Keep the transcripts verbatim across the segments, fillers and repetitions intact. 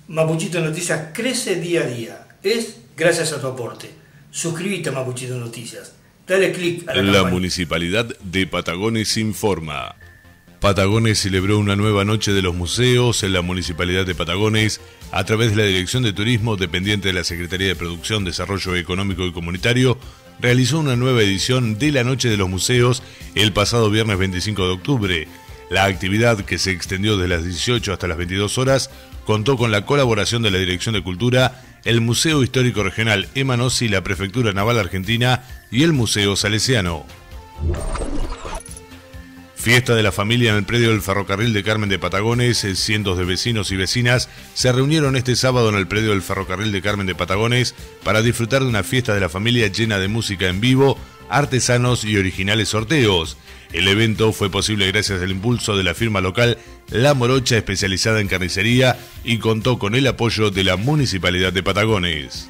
Mapuchito Noticias crece día a día. Es gracias a tu aporte. Suscríbete a Mapuchito Noticias. Dale clic a la La campana. Municipalidad de Patagones informa. Patagones celebró una nueva noche de los museos en la Municipalidad de Patagones a través de la Dirección de Turismo, dependiente de la Secretaría de Producción, Desarrollo Económico y Comunitario, realizó una nueva edición de la Noche de los Museos el pasado viernes veinticinco de octubre. La actividad, que se extendió desde las dieciocho hasta las veintidós horas, contó con la colaboración de la Dirección de Cultura, el Museo Histórico Regional Emanossi, la Prefectura Naval Argentina y el Museo Salesiano. Fiesta de la familia en el predio del Ferrocarril de Carmen de Patagones. Cientos de vecinos y vecinas se reunieron este sábado en el predio del Ferrocarril de Carmen de Patagones para disfrutar de una fiesta de la familia llena de música en vivo, artesanos y originales sorteos. El evento fue posible gracias al impulso de la firma local La Morocha, especializada en carnicería, y contó con el apoyo de la Municipalidad de Patagones.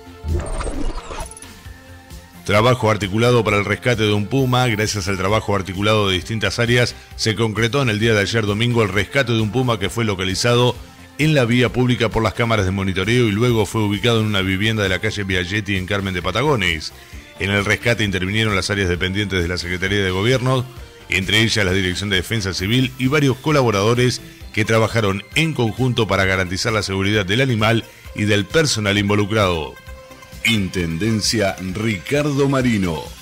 Trabajo articulado para el rescate de un puma. Gracias al trabajo articulado de distintas áreas, se concretó en el día de ayer domingo el rescate de un puma que fue localizado en la vía pública por las cámaras de monitoreo y luego fue ubicado en una vivienda de la calle Biaggetti en Carmen de Patagones. En el rescate intervinieron las áreas dependientes de la Secretaría de Gobierno, entre ellas la Dirección de Defensa Civil y varios colaboradores que trabajaron en conjunto para garantizar la seguridad del animal y del personal involucrado. Intendencia Ricardo Marino.